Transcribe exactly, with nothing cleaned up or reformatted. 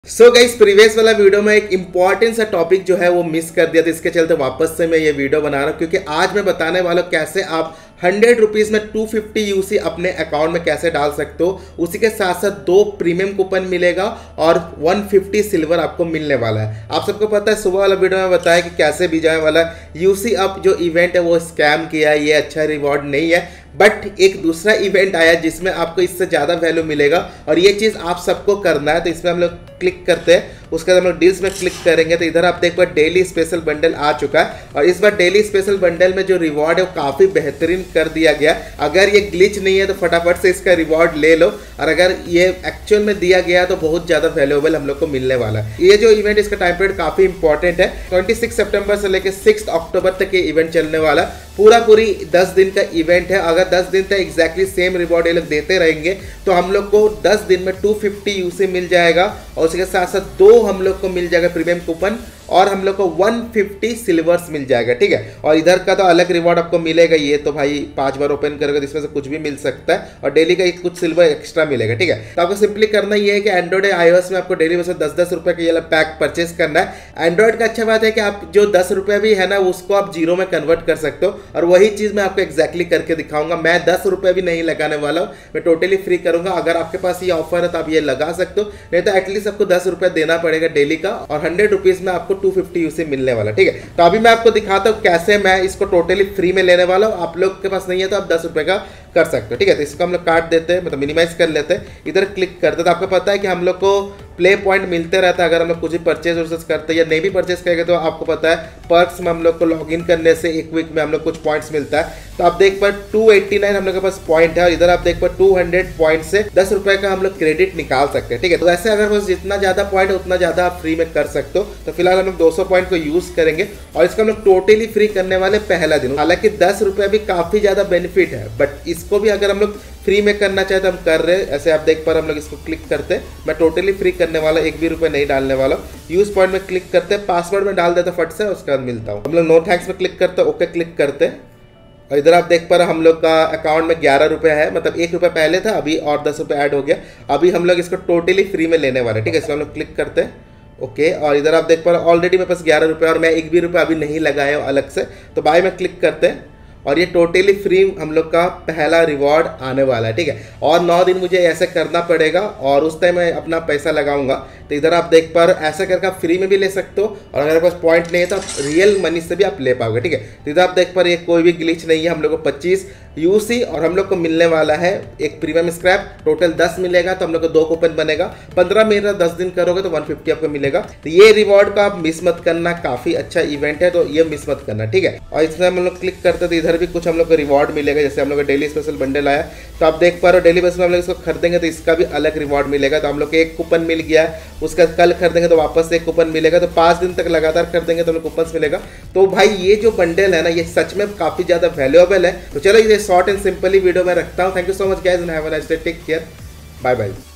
सो guys, previous वाला video में एक इंपॉर्टेंट सा टॉपिक जो है वो मिस कर दिया था। इसके चलते वापस से मैं ये वीडियो बना रहा हूँ क्योंकि आज मैं बताने वाला हूँ कैसे आप हंड्रेड रुपीज़ में टू फिफ्टी यूसी अपने अकाउंट में कैसे डाल सकते हो। उसी के साथ साथ दो प्रीमियम कूपन मिलेगा और वन फिफ्टी सिल्वर आपको मिलने वाला है। आप सबको पता है, सुबह वाला वीडियो में बताया कि कैसे भी जाने वाला यूसी अप जो इवेंट है वो स्कैम किया है, ये अच्छा रिवॉर्ड नहीं है। बट एक दूसरा इवेंट आया जिसमें आपको इससे ज़्यादा वैल्यू मिलेगा और ये चीज़ आप सबको करना है। तो इसमें हम लोग क्लिक करते हैं, उसके बाद हम लोग डील्स में क्लिक करेंगे तो इधर आप देख पाए डेली स्पेशल बंडल आ चुका है। और इस बार डेली स्पेशल बंडल में जो रिवॉर्ड है वो काफ़ी बेहतरीन कर दिया गया। अगर ये ग्लिच नहीं है तो फटाफट से इसका रिवॉर्ड ले लो, और अगर ये एक्चुअल में दिया गया तो बहुत ज़्यादा वैल्यूएबल हम लोग को मिलने वाला है। ये जो इवेंट इसका टाइम पीरियड काफ़ी इंपॉर्टेंट है। ट्वेंटी सिक्स सेप्टेम्बर से लेकर सिक्स अक्टूबर तक ये इवेंट चलने वाला है। पूरा पूरी दस दिन का इवेंट है। अगर दस दिन तक एग्जैक्टली सेम रिवॉर्ड ये लोग देते रहेंगे तो हम लोग को दस दिन में टू फिफ्टी यूसी मिल जाएगा और उसके साथ साथ दो हम लोग को मिल जाएगा प्रीमियम कूपन और हम लोग को वन फिफ्टी सिल्वर्स मिल जाएगा। ठीक है, और इधर का तो अलग रिवॉर्ड आपको मिलेगा। ये तो भाई पांच बार ओपन करोगे तो इसमें से कुछ भी मिल सकता है और डेली का कुछ सिल्वर एक्स्ट्रा मिलेगा। ठीक है, तो आपको सिंपली करना ये है कि एंड्रॉइड या आईओएस में आपको डेली वैसे दस दस रुपए का ये पैक परचेस करना है। एंड्रॉइड का अच्छा बात है कि आप जो दस रुपए भी है ना उसको आप जीरो में कन्वर्ट कर सकते हो और वही चीज मैं आपको एक्जैक्टली करके दिखाऊंगा। मैं दस रुपए भी नहीं लगाने वाला हूँ, मैं टोटली फ्री करूंगा। अगर आपके पास ये ऑफर है तो आप ये लगा सकते हो, नहीं तो एटलीस्ट आपको दस रुपए देना पड़ेगा डेली का और हंड्रेड रुपीज में आपको टू फिफ्टी यूसी मिलने वाला। ठीक है, तो अभी मैं आपको दिखाता हूँ कैसे मैं इसको टोटली फ्री में लेने वाला हूँ। आप लोग के पास नहीं है तो आप दस रुपए का कर सकते हो। ठीक है, तो इसको हम लोग काट देते हैं, मतलब मिनिमाइज कर लेते हैं। इधर क्लिक करते हैं तो आपको पता है कि हम लोग को प्ले पॉइंट मिलते रहता है अगर हम लोग कुछ भी परचेज वर्सेज करते हैं या नहीं भी परचेज करेंगे तो आपको पता है पर्क्स में हम लोग को लॉगिन करने से एक वीक में हम लोग कुछ पॉइंट्स मिलता है। तो आप देख पर टू एट्टी नाइन हम लोग के पास पॉइंट है और इधर आप देख पर टू हंड्रेड पॉइंट से दस रुपए का हम लोग क्रेडिट निकाल सकते हैं। ठीक है, तो वैसे अगर बस जितना ज्यादा पॉइंट उतना ज्यादा आप फ्री में कर सकते हो। तो फिलहाल हम लोग दो सौ पॉइंट को यूज करेंगे और इसको हम लोग टोटली फ्री करने वाले पहला दिन। हालांकि दस रुपए भी काफी ज्यादा बेनिफिट है, बट इसको भी अगर हम लोग फ्री में करना चाहे तो हम कर रहे हैं। ऐसे आप देख पर हम लोग इसको क्लिक करते हैं, मैं टोटली फ्री करने वाला, एक भी रुपए नहीं डालने वाला। यूज पॉइंट में क्लिक करते हैं, पासवर्ड में डाल देते फट से, उसके बाद मिलता हूँ। हम लोग नो थैंक्स में क्लिक करते हैं, ओके क्लिक करते हैं और इधर आप देख पर हम लोग का अकाउंट में ग्यारह रुपए है, मतलब एक रुपये पहले था अभी और दस रुपये ऐड हो गया। अभी हम लोग इसको टोटली फ्री में लेने वाले। ठीक है, इसको हम लोग क्लिक करते हैं, ओके okay, और इधर आप देख पर ऑलरेडी मेरे पास ग्यारह रुपये और मैं एक भी रुपये अभी नहीं लगाया हूँ अलग से। तो बाय में क्लिक करते हैं और ये टोटली फ्री हम लोग का पहला रिवॉर्ड आने वाला है। ठीक है, और नौ दिन मुझे ऐसे करना पड़ेगा और उस टाइम मैं अपना पैसा लगाऊंगा। तो इधर आप देख पर ऐसा करके आप फ्री में भी ले सकते हो और अगर पास पॉइंट नहीं है तो आप रियल मनी से भी आप ले पाओगे। ठीक है, तो इधर आप देख पर ये कोई भी ग्लिच नहीं है। हम लोग को पच्चीस यूसी और हम लोग को मिलने वाला है एक प्रीमियम स्क्रैप, टोटल दस मिलेगा। तो हम लोग को दो कूपन बनेगा, पंद्रह मेरा दस दिन करोगे तो वन फिफ्टी आपको मिलेगा। तो ये रिवॉर्ड का आप मिस मत करना, काफी अच्छा इवेंट है तो ये मिस मत करना। ठीक है, और इसमें हम लोग क्लिक करते तो इधर भी कुछ हम लोग को रिवॉर्ड मिलेगा। जैसे हम लोग का डेली स्पेशल बंडल आया तो आप देख पा रहे हो, डेली बेस में हम लोग इसको खरीदेंगे तो इसका भी अलग रिवॉर्ड मिलेगा। तो हम लोग को एक कूपन मिल गया, उसका कल खरीदेंगे तो वापस से एक कूपन मिलेगा। तो पांच दिन तक लगातार खरीदेंगे तो हमें कूपन मिलेगा। तो भाई ये जो बंडल है ना ये सच में काफी ज्यादा वैल्यूएबल है। तो चलो ये शॉर्ट एंड सिंपली वीडियो में रखता हूँ। Thank you so much guys and have a nice day, take care, bye bye.